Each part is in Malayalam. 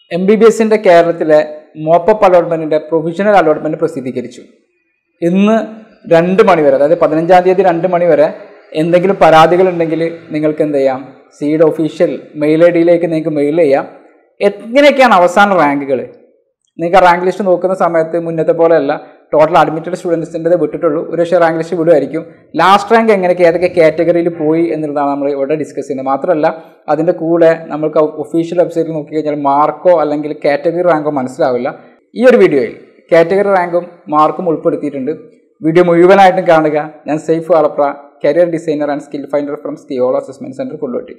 MBBSന്റെ കേരളത്തിലെ മോപ്പപ്പ് അലോട്ട്മെന്റിന്റെ പ്രൊവിഷണൽ അലോട്ട്മെന്റ് പ്രസിദ്ധീകരിച്ചു. ഇന്ന് 2 മണി വരെ, അതായത് 15-ാം തീയതി 2 മണി വരെ എന്തെങ്കിലും പരാതികൾ ഉണ്ടെങ്കിൽ നിങ്ങൾക്ക് എന്ത് ചെയ്യാം, സീഡ് ഒഫീഷ്യൽ മെയിൽ ID നിങ്ങൾക്ക് മെയിൽ ചെയ്യാം. എങ്ങനെയൊക്കെയാണ് അവസാന റാങ്കുകൾ? നിങ്ങൾക്ക് ആ റാങ്ക് ലിസ്റ്റ് നോക്കുന്ന സമയത്ത് മുന്നത്തെ പോലെയല്ല, ടോട്ടൽ അഡ്മിറ്റഡ് സ്റ്റുഡൻസിൻ്റെ വിട്ടിട്ടുള്ളൂ. ഒരു പക്ഷേ റാങ്ക് ലിസ്റ്റ് വിടുമായിരിക്കും. ലാസ്റ്റ് റാങ്ക് എങ്ങനെയൊക്കെ ഏതൊക്കെ കാറ്റഗറിയിൽ പോയി എന്നുള്ളതാണ് നമ്മൾ ഇവിടെ ഡിസ്കസ് ചെയ്യുന്നത്. മാത്രമല്ല അതിൻ്റെ കൂടെ നമുക്ക് ഒഫീഷ്യൽ വെബ്സൈറ്റിൽ നോക്കിക്കഴിഞ്ഞാൽ മാർക്കോ അല്ലെങ്കിൽ കാറ്റഗറി റാങ്കോ മനസ്സിലാവില്ല. ഈ ഒരു വീഡിയോയിൽ കാറ്റഗറി റാങ്കും മാർക്കും ഉൾപ്പെടുത്തിയിട്ടുണ്ട്. വീഡിയോ മുഴുവനായിട്ടും കാണുക. ഞാൻ Saif Alapra, career designer and skill finder from സ്കിയോളോ അസസ്മെൻറ്റ് സെൻറ്റർ, കൊണ്ടോട്ടി.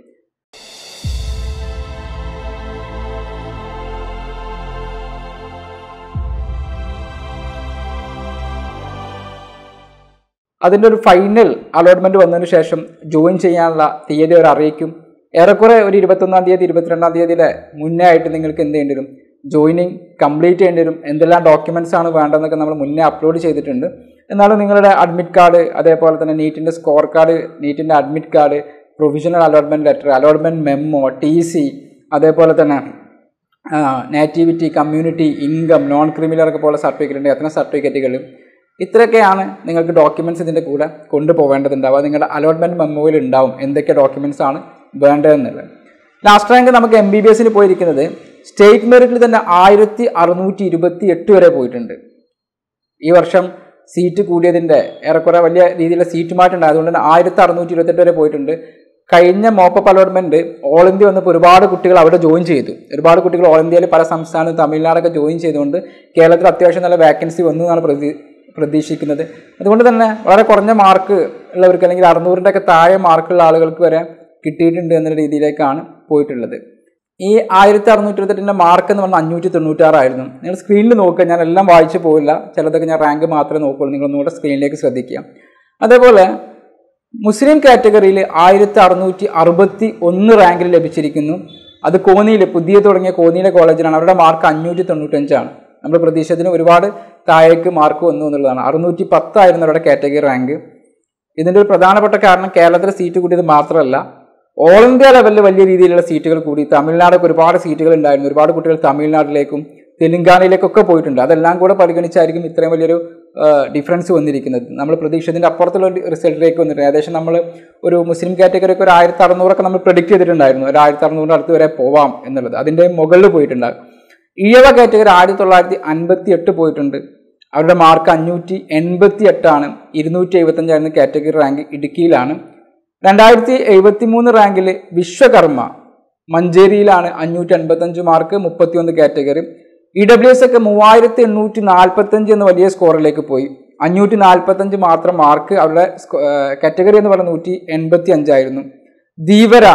അതിൻ്റെ ഒരു ഫൈനൽ അലോട്ട്മെൻറ്റ് വന്നതിന് ശേഷം ജോയിൻ ചെയ്യാനുള്ള തീയതി അവർ അറിയിക്കും. ഏറെക്കുറെ ഒരു 21-ാം തീയതി 22-ാം തീയതിയുടെ മുന്നേ ആയിട്ട് നിങ്ങൾക്ക് എന്ത് ചെയ്യേണ്ടി വരും, ജോയിനിങ് കംപ്ലീറ്റ് ചെയ്യേണ്ടി വരും. എന്തെല്ലാം ഡോക്യുമെൻറ്റ്സ് ആണ് വേണ്ടതെന്നൊക്കെ നമ്മൾ മുന്നേ അപ്ലോഡ് ചെയ്തിട്ടുണ്ട്. എന്നാലും നിങ്ങളുടെ അഡ്മിറ്റ് കാർഡ്, അതേപോലെ തന്നെ നീറ്റിൻ്റെ സ്കോർ കാർഡ്, നീറ്റിൻ്റെ admit card, provisional allotment letter, allotment memo, TC, അതേപോലെ തന്നെ നേറ്റിവിറ്റി, കമ്മ്യൂണിറ്റി, ഇൻകം, നോൺ ക്രിമിനലൊക്കെ പോലെ സർട്ടിഫിക്കറ്റ് ഉണ്ട്. എത്ര സർട്ടിഫിക്കറ്റുകൾ, ഇത്രയൊക്കെയാണ് നിങ്ങൾക്ക് ഡോക്യുമെൻറ്റ്സ് ഇതിൻ്റെ കൂടെ കൊണ്ടുപോകേണ്ടതുണ്ടാവുക. നിങ്ങളുടെ അലോട്ട്മെൻറ്റ് മെമ്മോയിൽ ഉണ്ടാവും എന്തൊക്കെ ഡോക്യുമെൻറ്റ്സ് ആണ് വേണ്ടതെന്നുള്ളത്. ലാസ്റ്റ് റാങ്ക് നമുക്ക് MBBSന് പോയിരിക്കുന്നത് സ്റ്റേറ്റ് മെറിറ്റിൽ തന്നെ 1628 വരെ പോയിട്ടുണ്ട്. ഈ വർഷം സീറ്റ് കൂടിയതിൻ്റെ ഏറെക്കുറെ വലിയ രീതിയിലുള്ള സീറ്റ് മാറ്റം അതുകൊണ്ട് തന്നെ 1628 വരെ പോയിട്ടുണ്ട്. കഴിഞ്ഞ മോപ്പപ്പ് അലോട്ട്മെൻറ്റ് ഓൾ ഇന്ത്യ വന്നപ്പോൾ ഒരുപാട് കുട്ടികൾ അവിടെ ജോയിൻ ചെയ്തു. ഒരുപാട് കുട്ടികൾ ഓൾ ഇന്ത്യയിൽ പല സംസ്ഥാനത്തും തമിഴ്നാടൊക്കെ ജോയിൻ ചെയ്തുകൊണ്ട് കേരളത്തിൽ അത്യാവശ്യം നല്ല വേക്കൻസി വന്നു എന്നാണ് പ്രതീക്ഷിക്കുന്നത്. അതുകൊണ്ട് തന്നെ വളരെ കുറഞ്ഞ മാർക്ക് ഉള്ളവർക്ക് അല്ലെങ്കിൽ 600ൻ്റെ ഒക്കെ താഴെ മാർക്കുള്ള ആളുകൾക്ക് വരെ കിട്ടിയിട്ടുണ്ട് എന്നുള്ള രീതിയിലേക്കാണ് പോയിട്ടുള്ളത്. ഈ 1628 മാർക്ക് എന്ന് പറഞ്ഞാൽ 596 ആയിരുന്നു. നിങ്ങൾ സ്ക്രീനിൽ നോക്കുക, ഞാൻ എല്ലാം വായിച്ചു പോയില്ല, ചിലതൊക്കെ ഞാൻ റാങ്ക് മാത്രമേ നോക്കുള്ളൂ. നിങ്ങളൊന്നുകൂടെ സ്ക്രീനിലേക്ക് ശ്രദ്ധിക്കുക. അതേപോലെ മുസ്ലിം കാറ്റഗറിയിൽ 1661 റാങ്കിൽ ലഭിച്ചിരിക്കുന്നു. അത് കോന്നിയിൽ പുതിയ തുടങ്ങിയ കോന്നിയിലെ കോളേജിലാണ്. അവരുടെ മാർക്ക് 595 ആണ്. നമ്മൾ പ്രതീക്ഷിച്ചതിന് ഒരുപാട് താഴേക്ക് മാർക്ക് വന്നു എന്നുള്ളതാണ്. 610 ആയിരുന്നു അവരുടെ കാറ്റഗറി റാങ്ക്. ഇതിൻ്റെ ഒരു പ്രധാനപ്പെട്ട കാരണം കേരളത്തിലെ സീറ്റ് കൂടിയത് മാത്രമല്ല, ഓൾ ഇന്ത്യ ലെവലിൽ വലിയ രീതിയിലുള്ള സീറ്റുകൾ കൂടി. തമിഴ്നാടൊക്കെ ഒരുപാട് സീറ്റുകൾ ഉണ്ടായിരുന്നു. ഒരുപാട് കുട്ടികൾ തമിഴ്നാട്ടിലേക്കും തെലുങ്കാനയിലേക്കൊക്കെ പോയിട്ടുണ്ട്. അതെല്ലാം കൂടെ പരിഗണിച്ചായിരിക്കും ഇത്രയും വലിയൊരു ഡിഫറൻസ് വന്നിരിക്കുന്നത്. നമ്മൾ പ്രതീക്ഷിച്ചതിൻ്റെ അപ്പുറത്തുള്ള ഒരു റിസൾട്ടിലേക്ക് വന്നിട്ടുണ്ട്. ഏകദേശം നമ്മൾ ഒരു മുസ്ലിം കാറ്റഗറിക്ക് ഒരു 1600 നമ്മൾ പ്രെഡിക്റ്റ് ചെയ്തിട്ടുണ്ടായിരുന്നു. ഒരു 1600 അടുത്ത് വരെ പോവാം എന്നുള്ളത്. അതിൻ്റെ മുകളിൽ പോയിട്ടുണ്ടാകും. ഈഴവ കാറ്റഗറി 1958 പോയിട്ടുണ്ട്. അവരുടെ മാർക്ക് 588 ആണ്. 275 ആയിരുന്നു കാറ്റഗറി റാങ്ക്. ഇടുക്കിയിലാണ്. 2073 റാങ്കിൽ വിശ്വകർമ്മ മഞ്ചേരിയിലാണ് 555 മാർക്ക്, 31 കാറ്റഗറി. EWS ഒക്കെ 3845 എന്ന വലിയ സ്കോറിലേക്ക് പോയി. 545 മാത്രം മാർക്ക്. അവരുടെ കാറ്റഗറി എന്ന് പറയുന്നത് 185 ആയിരുന്നു. ധീവര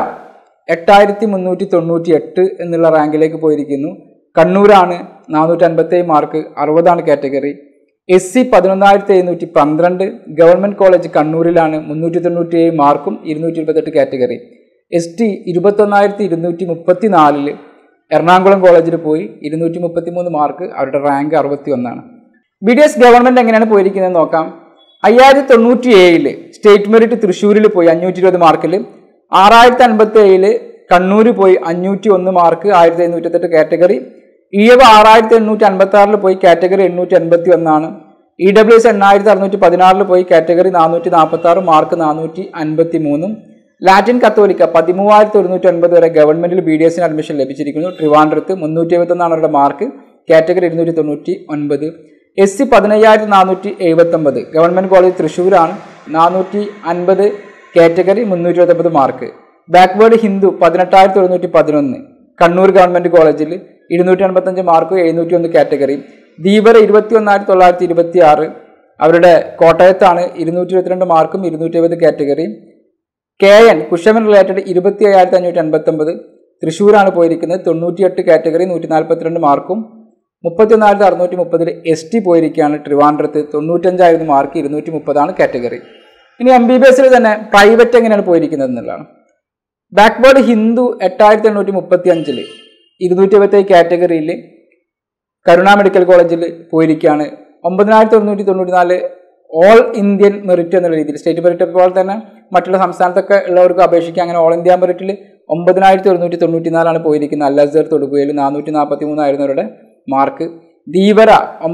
8398 എന്നുള്ള റാങ്കിലേക്ക് പോയിരിക്കുന്നു. കണ്ണൂരാണ് 457 mark, 60 category. SC 11712 government college കണ്ണൂരിലാണ് 397 മാർക്കും, 228 കാറ്റഗറി. ST 21234 എറണാകുളം കോളേജിൽ പോയി 233 മാർക്ക്, അവരുടെ റാങ്ക് 61 BDS ഗവൺമെൻറ് എങ്ങനെയാണ് പോയിരിക്കുന്നത് നോക്കാം. 5097 സ്റ്റേറ്റ് മെറിറ്റ് തൃശ്ശൂരിൽ പോയി 520 മാർക്കിൽ. 6057 കണ്ണൂർ പോയി 501 മാർക്ക്, 1528 കാറ്റഗറി. ഈഴവ 6856 പോയി കാറ്റഗറി 881. EWS 8616 പോയി കാറ്റഗറി 446 മാർക്ക്, 453. ലാറ്റിൻ കത്തോലിക്ക 13109 വരെ ഗവൺമെന്റിൽ BDSന് അഡ്മിഷൻ ലഭിച്ചിരിക്കുന്നു. ട്രിവാൻഡ്രത്ത് 371 അവരുടെ mark, category 299. SC 15479 government college തൃശ്ശൂരാണ് 450 category, 329 mark. Backward Hindu 18111 Kannur government കോളേജിൽ 285 മാർക്ക്, 701 കാറ്റഗറി. ധീവര 21926 അവരുടെ കോട്ടയത്താണ് 222 മാർക്കും, 270 കാറ്റഗറി. KN കുഷമൻ റിലേറ്റഡ് 27559 തൃശ്ശൂരാണ് പോയിരിക്കുന്നത്, 98 കാറ്റഗറി, 142 മാർക്കും, 31630 ST പോയിരിക്കുകയാണ് ട്രിവാൻഡ്രത്ത്, 95 മാർക്ക്, 230 കാറ്റഗറി. ഇനി MBBSൽ തന്നെ പ്രൈവറ്റ് എങ്ങനെയാണ് പോയിരിക്കുന്നത് എന്നുള്ളതാണ്. ബാക്ക്വേർഡ് ഹിന്ദു 8835 227 കാറ്റഗറിയിൽ കരുണ മെഡിക്കൽ കോളേജിൽ പോയിരിക്കുകയാണ്. 9194 ഓൾ ഇന്ത്യൻ മെറിറ്റ് എന്നുള്ള രീതിയിൽ സ്റ്റേറ്റ് മെറിറ്റ് പോലെ തന്നെ മറ്റുള്ള സംസ്ഥാനത്തൊക്കെ ഉള്ളവർക്ക് അപേക്ഷിക്കുക. അങ്ങനെ ഓൾ ഇന്ത്യ മെറിറ്റിൽ 9194 പോയിരിക്കുന്നത്. അൽ അസ്ഹർ തൊടുപുഴയിൽ 443 അവരുടെ മാർക്ക്. ധീവര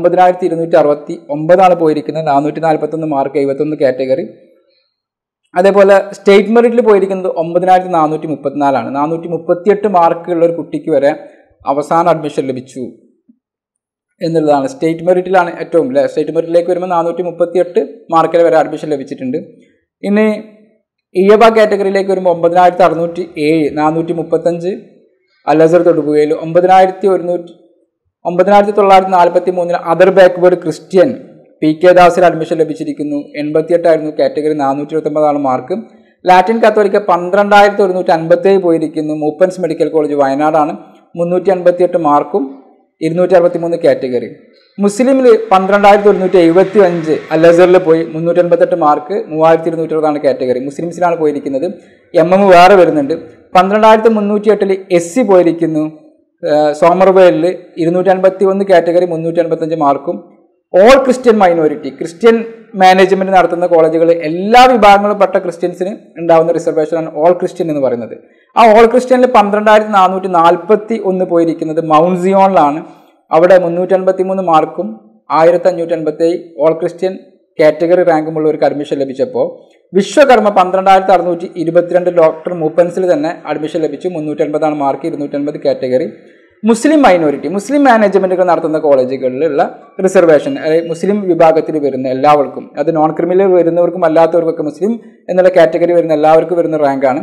9269 പോയിരിക്കുന്നത്, 441 മാർക്ക്, 71 കാറ്റഗറി. അതേപോലെ സ്റ്റേറ്റ് മെറിറ്റിൽ പോയിരിക്കുന്നത് 9434 438 മാർക്കുള്ള ഒരു കുട്ടിക്ക് വരെ അവസാന അഡ്മിഷൻ ലഭിച്ചു എന്നുള്ളതാണ്. സ്റ്റേറ്റ് മെറിറ്റിലാണ് ഏറ്റവും അല്ലേ. സ്റ്റേറ്റ് മെറിറ്റിലേക്ക് വരുമ്പോൾ 438 മാർക്കിൽ വരെ അഡ്മിഷൻ ലഭിച്ചിട്ടുണ്ട്. ഇനി ഇയബ കാറ്റഗറിയിലേക്ക് വരുമ്പോൾ 9607 435 അൽ അസ്ഹർ തൊടുപുഴയിൽ. 9943 അതർ ബാക്ക്വേർഡ് ക്രിസ്ത്യൻ PK ദാസിൽ അഡ്മിഷൻ ലഭിച്ചിരിക്കുന്നു. 88 കാറ്റഗറി, 429 മാർക്ക്. ലാറ്റിൻ കത്തോലിക്ക 12157 പോയിരിക്കുന്നു. മൂപ്പൻസ് മെഡിക്കൽ കോളേജ് വയനാടാണ്, 358 മാർക്കും, 263 കാറ്റഗറി. മുസ്ലിമിൽ 12175 അൽ അസ്ഹറിൽ പോയി, 388 മാർക്ക്, 3220 കാറ്റഗറി. മുസ്ലിംസിലാണ് പോയിരിക്കുന്നത്. MM വേറെ വരുന്നുണ്ട്. 12308 SC പോയിരിക്കുന്നു. സോമർവേലിൽ 251 കാറ്റഗറി, 385 മാർക്കും. All Christian minority, Christian management നടത്തുന്ന കോളേജുകൾ എല്ലാ വിഭാഗങ്ങളും പെട്ട ക്രിസ്ത്യൻസിന് ഉണ്ടാകുന്ന റിസർവേഷനാണ് ഓൾ ക്രിസ്ത്യൻ എന്ന് പറയുന്നത്. ആ ഓൾ ക്രിസ്ത്യനിൽ 12441 പോയിരിക്കുന്നത് മൗണ്ട് സിയോണിലാണ്. അവിടെ 353 മാർക്കും 1557 ഓൾ ക്രിസ്ത്യൻ കാറ്റഗറി റാങ്കുമുള്ളവർക്ക് അഡ്മിഷൻ ലഭിച്ചപ്പോൾ വിശ്വകർമ്മ 12622 ഡോക്ടർ മൂപ്പൻസിൽ തന്നെ അഡ്മിഷൻ ലഭിച്ചു. 380 mark, 280 category. Muslim minority, Muslim മാനേജ്മെന്റുകൾ നടത്തുന്ന കോളേജുകളിലുള്ള റിസർവേഷൻ, മുസ്ലിം വിഭാഗത്തിൽ വരുന്ന എല്ലാവർക്കും, അത് നോൺ ക്രിമിനൽ വരുന്നവർക്കും അല്ലാത്തവർക്കൊക്കെ മുസ്ലിം എന്നുള്ള കാറ്റഗറി വരുന്ന എല്ലാവർക്കും വരുന്ന റാങ്കാണ്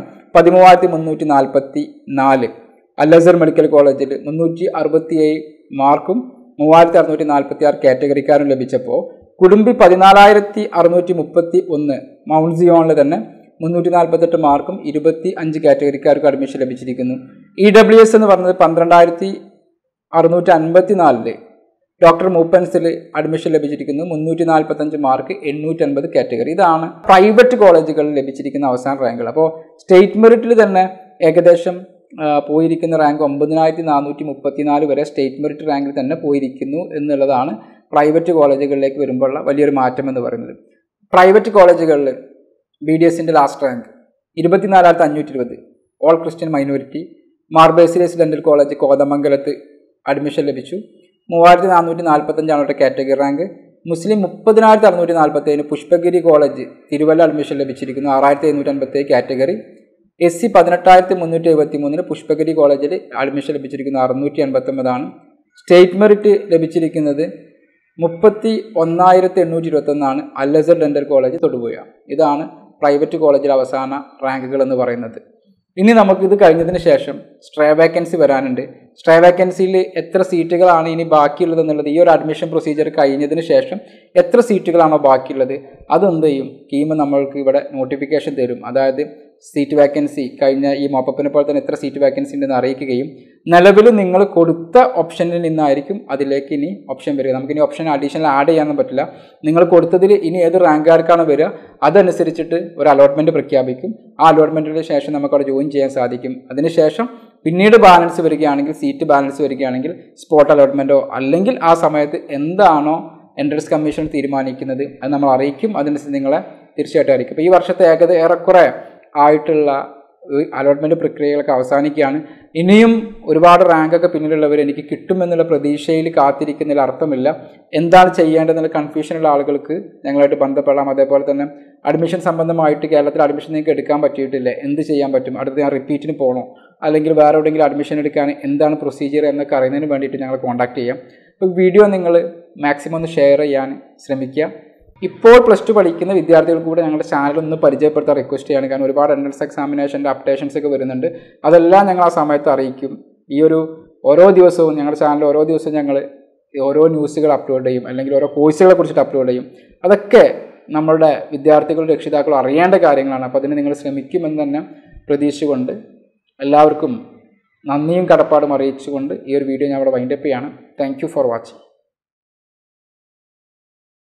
13344. അൽ അസ്ഹർ മെഡിക്കൽ കോളേജിൽ 367 മാർക്കും 3646 കാറ്റഗറിക്കാരും ലഭിച്ചപ്പോൾ കുടുംബി 14631 മൗണ്ട് സിയോണിൽ തന്നെ 348 മാർക്കും 25 കാറ്റഗറിക്കാർക്ക് അഡ്മിഷൻ ലഭിച്ചിരിക്കുന്നു. EWS എന്ന് പറഞ്ഞത് 12654 ഡോക്ടർ മൂപ്പൻസിൽ അഡ്മിഷൻ ലഭിച്ചിരിക്കുന്നു. 345 മാർക്ക്, 850 കാറ്റഗറി. ഇതാണ് പ്രൈവറ്റ് കോളേജുകളിൽ ലഭിച്ചിരിക്കുന്ന അവസാന റാങ്കുകൾ. അപ്പോൾ സ്റ്റേറ്റ് മെറിറ്റിൽ തന്നെ ഏകദേശം പോയിരിക്കുന്ന റാങ്ക് 9434 വരെ സ്റ്റേറ്റ് മെറിറ്റ് റാങ്കിൽ തന്നെ പോയിരിക്കുന്നു എന്നുള്ളതാണ് പ്രൈവറ്റ് കോളേജുകളിലേക്ക് വരുമ്പോഴുള്ള വലിയൊരു മാറ്റം എന്ന് പറയുന്നത്. പ്രൈവറ്റ് കോളേജുകളിൽ BDSന്റെ last rank 24520 all Christian minority. Mar Baselios dental college കോതമംഗലത്ത് അഡ്മിഷൻ ലഭിച്ചു. 3445 അവരുടെ category rank. Muslim 30647 Pushpagiri college Thiruvalla admission ലഭിച്ചിരിക്കുന്നു. 6757 കാറ്റഗറി. SC 18373 പുഷ്പഗിരി കോളേജിൽ അഡ്മിഷൻ ലഭിച്ചിരിക്കുന്നു. 689 സ്റ്റേറ്റ് മെറിറ്റ് ലഭിച്ചിരിക്കുന്നത് 31821 അൽ അസ്ഹർ ഡെന്റൽ കോളേജ് തൊടുപുഴ. ഇതാണ് പ്രൈവറ്റ് കോളേജിൽ അവസാന റാങ്കുകൾ എന്ന് പറയുന്നത്. ഇനി നമുക്കിത് കഴിഞ്ഞതിന് ശേഷം സ്ട്രേ വേക്കൻസി വരാനുണ്ട്. സ്ട്രേ വേക്കൻസിയിൽ എത്ര സീറ്റുകളാണ് ഇനി ബാക്കിയുള്ളതെന്നുള്ളത്, ഈ ഒരു അഡ്മിഷൻ പ്രൊസീജിയർ കഴിഞ്ഞതിന് ശേഷം എത്ര സീറ്റുകളാണോ ബാക്കിയുള്ളത് അതെന്ത് ചെയ്യും, കീം നമ്മൾക്ക് ഇവിടെ നോട്ടിഫിക്കേഷൻ തരും. അതായത് സീറ്റ് വേക്കൻസി കഴിഞ്ഞ ഈ മോപ്പപ്പിനെ പോലെ തന്നെ എത്ര സീറ്റ് വേക്കൻസി ഉണ്ടെന്ന് അറിയിക്കുകയും നിലവിൽ നിങ്ങൾ കൊടുത്ത ഓപ്ഷനിൽ നിന്നായിരിക്കും അതിലേക്ക് ഇനി ഓപ്ഷൻ വരിക. നമുക്കിനി ഓപ്ഷൻ അഡീഷണൽ ആഡ് ചെയ്യാനൊന്നും പറ്റില്ല. നിങ്ങൾ കൊടുത്തതിൽ ഇനി ഏത് റാങ്കുകാർക്കാണ് വരിക അതനുസരിച്ചിട്ട് ഒരു അലോട്ട്മെൻറ്റ് പ്രഖ്യാപിക്കും. ആ അലോട്ട്മെൻറ്റിന് ശേഷം നമുക്കവിടെ ജോയിൻ ചെയ്യാൻ സാധിക്കും. അതിനുശേഷം പിന്നീട് ബാലൻസ് വരികയാണെങ്കിൽ, സീറ്റ് ബാലൻസ് വരികയാണെങ്കിൽ സ്പോട്ട് അലോട്ട്മെൻറ്റോ അല്ലെങ്കിൽ ആ സമയത്ത് എന്താണോ എൻട്രൻസ് കമ്മീഷൻ തീരുമാനിക്കുന്നത് അത് നമ്മൾ അറിയിക്കും. അതിനനുസരിച്ച് നിങ്ങളെ തീർച്ചയായിട്ടും അറിയിക്കും. ഇപ്പോൾ ഈ വർഷത്തെ ഏറെക്കുറെ ആയിട്ടുള്ള അലോട്ട്മെൻറ്റ് പ്രക്രിയകളൊക്കെ അവസാനിക്കുകയാണ്. ഇനിയും ഒരുപാട് റാങ്കൊക്കെ പിന്നിലുള്ളവർ എനിക്ക് കിട്ടുമെന്നുള്ള പ്രതീക്ഷയിൽ കാത്തിരിക്കുന്നതിൽ അർത്ഥമില്ല. എന്താണ് ചെയ്യേണ്ടതെന്നുള്ള കൺഫ്യൂഷനുള്ള ആളുകൾക്ക് ഞങ്ങളായിട്ട് ബന്ധപ്പെടാം. അതേപോലെ തന്നെ അഡ്മിഷൻ സംബന്ധമായിട്ട് കേരളത്തിൽ അഡ്മിഷൻ നിങ്ങൾക്ക് എടുക്കാൻ പറ്റിയിട്ടില്ല, എന്ത് ചെയ്യാൻ പറ്റും, അടുത്ത് ഞാൻ റിപ്പീറ്റിന് പോകണോ അല്ലെങ്കിൽ വേറെ എവിടെയെങ്കിലും അഡ്മിഷൻ എടുക്കാൻ എന്താണ് പ്രൊസീജിയർ എന്നൊക്കെ അറിയുന്നതിന് വേണ്ടിയിട്ട് ഞങ്ങൾ കോൺടാക്ട് ചെയ്യാം. അപ്പോൾ വീഡിയോ നിങ്ങൾ മാക്സിമം ഒന്ന് ഷെയർ ചെയ്യാൻ ശ്രമിക്കുക. ഇപ്പോൾ +2 പഠിക്കുന്ന വിദ്യാർത്ഥികൾക്ക് കൂടെ ഞങ്ങളുടെ ചാനൽ ഒന്ന് പരിചയപ്പെടുത്താൻ റിക്വസ്റ്റ് ചെയ്യാണ്. കാരണം ഒരുപാട് എൻട്രൻസ് എക്സാമിനേഷൻ്റെ അപ്ഡേഷൻസ് ഒക്കെ വരുന്നുണ്ട്. അതെല്ലാം ഞങ്ങൾ ആ സമയത്ത് അറിയിക്കും. ഓരോ ദിവസവും ഞങ്ങളുടെ ചാനൽ ഓരോ ദിവസവും ഞങ്ങൾ ഓരോ ന്യൂസുകൾ അപ്ലോഡ് ചെയ്യും, അല്ലെങ്കിൽ ഓരോ കോഴ്സുകളെ കുറിച്ചിട്ട് അപ്ലോഡ് ചെയ്യും. അതൊക്കെ നമ്മളുടെ വിദ്യാർത്ഥികളും രക്ഷിതാക്കളും അറിയേണ്ട കാര്യങ്ങളാണ്. അപ്പോൾ അതിന് നിങ്ങൾ ശ്രമിക്കുമെന്ന് തന്നെ പ്രതീക്ഷിച്ചുകൊണ്ട് എല്ലാവർക്കും നന്ദിയും കടപ്പാടും അറിയിച്ചുകൊണ്ട് ഈ ഒരു വീഡിയോ ഞാൻ അവിടെ വൈൻഡപ്പ് ചെയ്യാണ്. Thank you for watching.